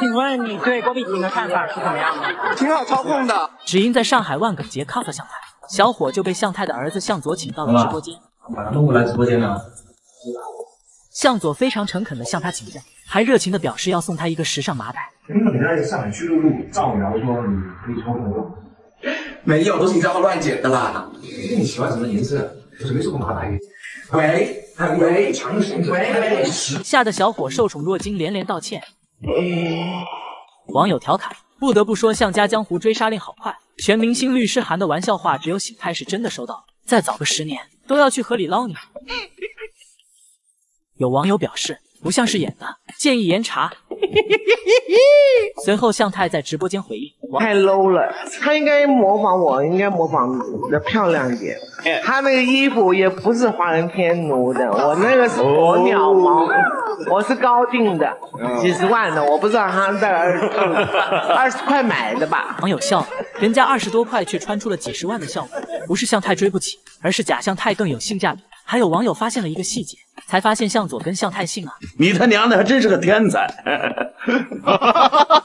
请问你对郭碧婷的看法是怎么样的？ 挺好操控的。 只因在上海万港节 cover 向太，小伙就被向太的儿子向佐请到了直播间。 把他弄过来直播间呢。 向佐非常诚恳的向他请教，还热情的表示要送他一个时尚麻袋。 你在上海去露露造谣说你可以操控我？ 没有，都是你这么乱剪的啦。 你喜欢什么颜色？我准备送个麻袋。 喂，强行喂， 吓得小伙受宠若惊，连连道歉。网友调侃：不得不说，向家江湖追杀令好快，全明星律师函的玩笑话，只有醒太是真的收到了，再早个10年都要去河里捞你。有网友表示不像是演的，建议严查。随后向太在直播间回应： 太 low 了，他应该模仿我，应该模仿的漂亮一点。他那个衣服也不是华人天奴的，我那个是鸵鸟毛，我是高定的，几十万的，我不知道他在20块买的吧。 网友笑了，人家20多块却穿出了几十万的效果，不是向太追不起，而是假向太更有性价比。还有网友发现了一个细节，才发现向佐跟向太姓啊！ 你他娘的还真是个天才！